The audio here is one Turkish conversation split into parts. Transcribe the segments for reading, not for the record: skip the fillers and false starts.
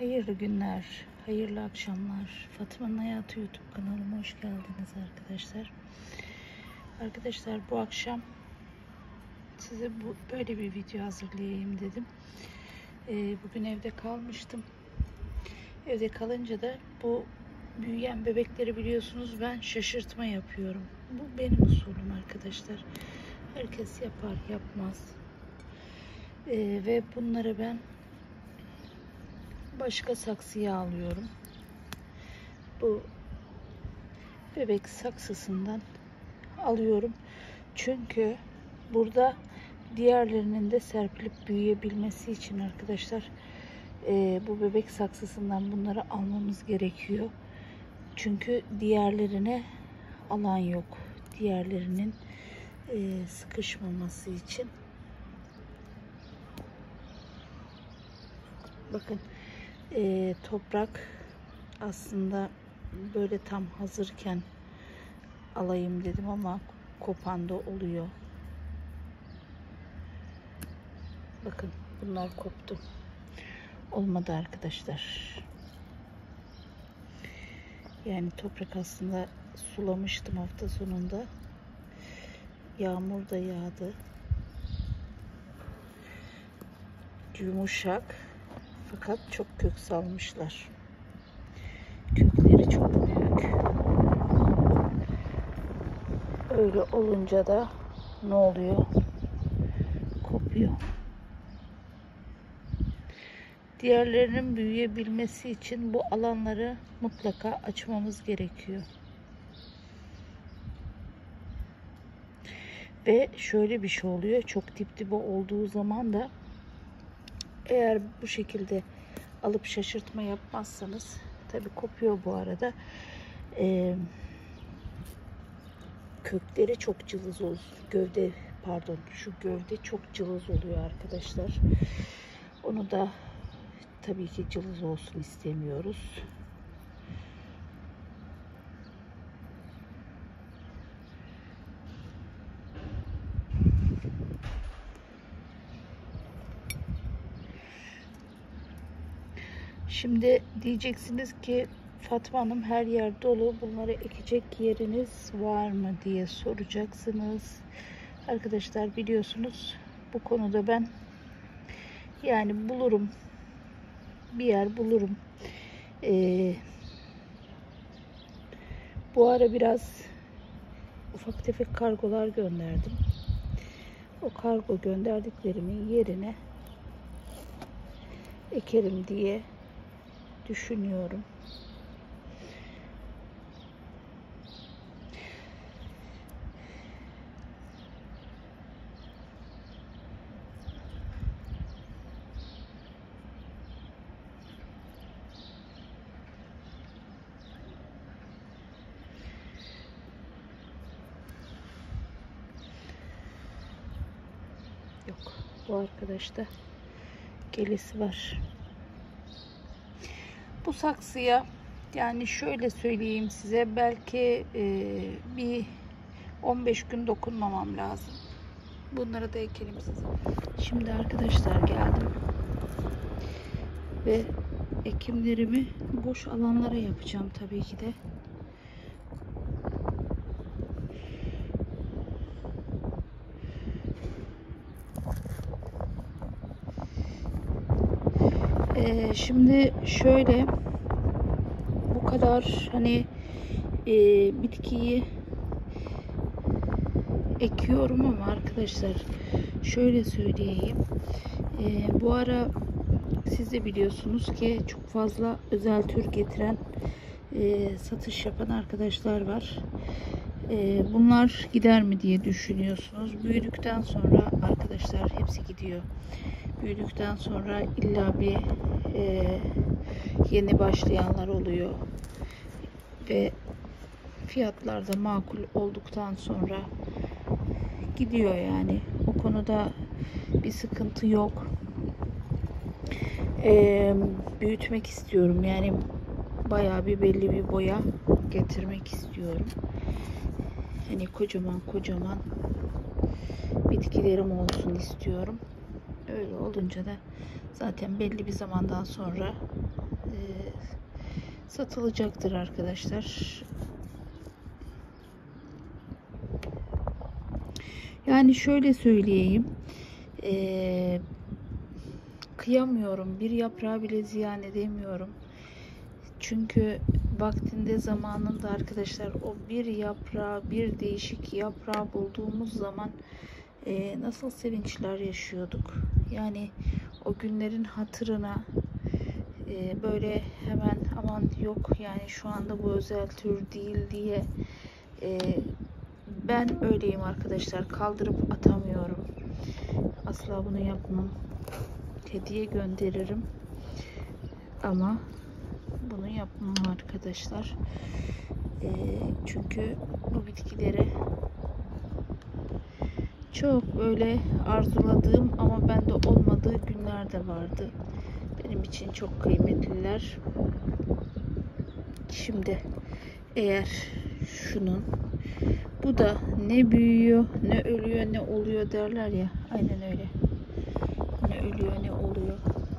Hayırlı günler, hayırlı akşamlar. Fatma'nın Hayatı YouTube kanalıma hoş geldiniz arkadaşlar. Arkadaşlar bu akşam size böyle bir video hazırlayayım dedim. Bugün evde kalmıştım. Evde kalınca da bu büyüyen bebekleri biliyorsunuz ben şaşırtma yapıyorum. Bu benim usulüm arkadaşlar. Herkes yapar yapmaz. Ve bunları ben başka saksıya alıyorum. Bu bebek saksısından alıyorum. Çünkü burada diğerlerinin de serpilip büyüyebilmesi için arkadaşlar bu bebek saksısından bunları almamız gerekiyor. Çünkü diğerlerine alan yok. Diğerlerinin sıkışmaması için. Bakın toprak aslında böyle tam hazırken alayım dedim ama kopan da oluyor. Bakın bunlar koptu. Olmadı arkadaşlar. Yani toprak aslında sulamıştım hafta sonunda. Yağmur da yağdı. Yumuşak. Fakat çok kök salmışlar. Kökleri çok büyük. Öyle olunca da ne oluyor? Kopuyor. Diğerlerinin büyüyebilmesi için bu alanları mutlaka açmamız gerekiyor. Ve şöyle bir şey oluyor. Çok dip dibe olduğu zaman da eğer bu şekilde alıp şaşırtma yapmazsanız tabi kopuyor bu arada. Kökleri çok cılız oluyor. Şu gövde çok cılız oluyor arkadaşlar. Onu da tabii ki cılız olsun istemiyoruz. Şimdi diyeceksiniz ki Fatma Hanım her yer dolu. Bunları ekecek yeriniz var mı diye soracaksınız. Arkadaşlar biliyorsunuz bu konuda ben yani bulurum. Bir yer bulurum. Bu ara biraz ufak tefek kargolar gönderdim. O kargo gönderdiklerimin yerine ekerim diye düşünüyorum. Yok, bu arkadaşta gelisi var. Bu saksıya yani şöyle söyleyeyim size, belki bir 15 gün dokunmamam lazım. Bunları da ekelim size. Şimdi arkadaşlar geldim ve ekimlerimi boş alanlara yapacağım tabii ki de. Şimdi şöyle bu kadar hani bitkiyi ekiyorum ama arkadaşlar şöyle söyleyeyim, bu ara siz de biliyorsunuz ki çok fazla özel tür getiren satış yapan arkadaşlar var. Bunlar gider mi diye düşünüyorsunuz. Büyüdükten sonra arkadaşlar hepsi gidiyor. Büyüdükten sonra illa bir yeni başlayanlar oluyor ve fiyatlar da makul olduktan sonra gidiyor yani. O konuda bir sıkıntı yok. Büyütmek istiyorum yani, bayağı bir belli bir boya getirmek istiyorum. Hani kocaman kocaman bitkilerim olsun istiyorum. Öyle olunca da zaten belli bir zamandan sonra satılacaktır arkadaşlar. Yani şöyle söyleyeyim, kıyamıyorum, bir yaprağı bile ziyan edemiyorum. Çünkü vaktinde, zamanında arkadaşlar, o bir yaprağı, bir değişik yaprağı bulduğumuz zaman nasıl sevinçler yaşıyorduk. Yani o günlerin hatırına böyle hemen aman yok yani şu anda bu özel tür değil diye ben öyleyim arkadaşlar, kaldırıp atamıyorum. Asla bunu yapmam. Hediye gönderirim ama bunu yapmam arkadaşlar. Çünkü bu bitkileri çok böyle arzuladığım ama bende olmadığı günler de vardı. Benim için çok kıymetliler. Şimdi eğer şunun, bu da ne büyüyor, ne ölüyor, ne oluyor derler ya. Aynen öyle. Ne ölüyor, ne oluyor.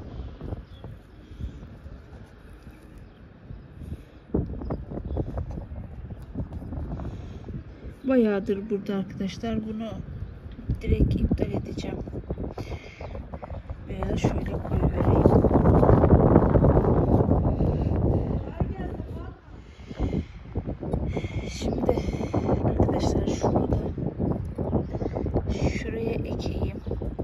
Bayağıdır burada arkadaşlar. Bunu direkt iptal edeceğim. Veya şöyle koyuvereyim. Şimdi arkadaşlar şunu da şuraya ekeyim.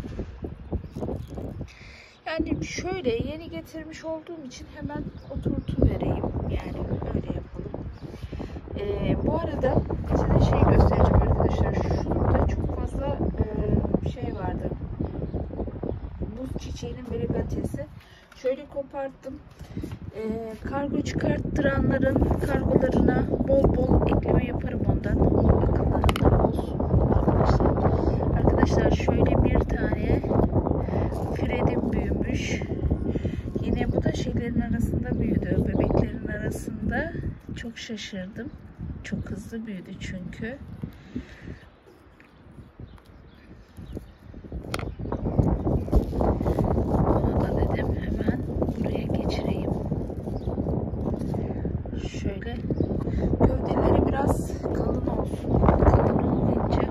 Yani şöyle yeni getirmiş olduğum için hemen oturtuvereyim. Yani öyle yapalım. Bu arada size şey göstereceğim arkadaşlar. Şurada çok fazla şey vardı. Buz çiçeğinin brigantesi. Şöyle koparttım. Kargo çıkarttıranların kargolarına bol bol ekleme yaparım ondan. O akıllarında olsun arkadaşlar. Arkadaşlar şöyle bir tane Fred'im büyümüş. Yine bu da şeylerin arasında büyüdü. Bebeklerin arasında. Çok şaşırdım. Çok hızlı büyüdü çünkü. Onu da dedim hemen buraya geçireyim. Şöyle gövdeleri biraz kalın olsun. Kalın olmayınca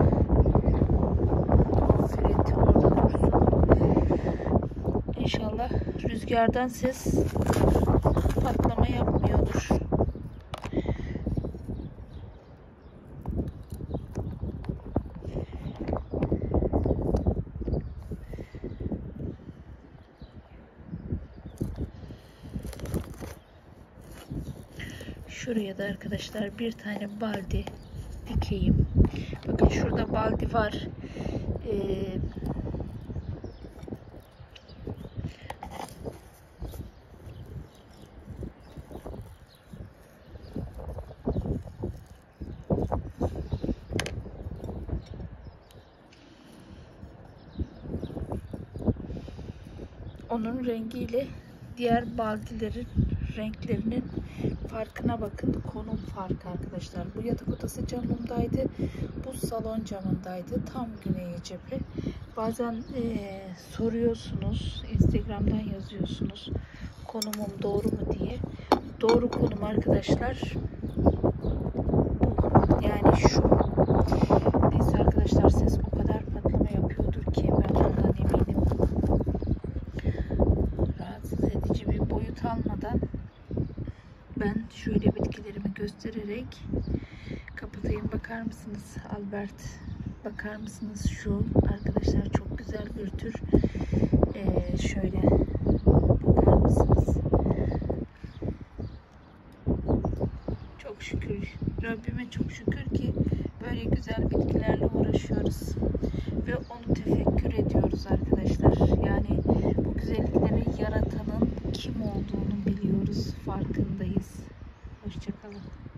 Fred orada dursun. İnşallah rüzgardan ses patlama yapmıyordur. Şuraya da arkadaşlar bir tane baldi dikeyim. Bakın şurada baldi var. Onun rengiyle diğer baldilerin renklerinin farkına bakın. Konum farkı arkadaşlar. Bu yatak odası camındaydı. Bu salon camındaydı. Tam güneye cephe. Bazen soruyorsunuz. Instagram'dan yazıyorsunuz. Konumum doğru mu diye. Doğru konum arkadaşlar bu. Yani şu. Neyse arkadaşlar, ses o kadar patlama yapıyordur ki ben ondan eminim. Rahatsız edici bir boyut almadan ben şöyle bitkilerimi göstererek kapatayım. Bakar mısınız Albert? Bakar mısınız şu? Arkadaşlar çok güzel bir tür. Şöyle bakar mısınız? Çok şükür. Rabbime çok şükür ki böyle güzel bitkilerle uğraşıyoruz. Ve onu tefekkür ediyoruz arkadaşlar. Yani bu güzellikleri yaratanın kim olduğunu biliyoruz. Farkındayız. Hoşça kalın.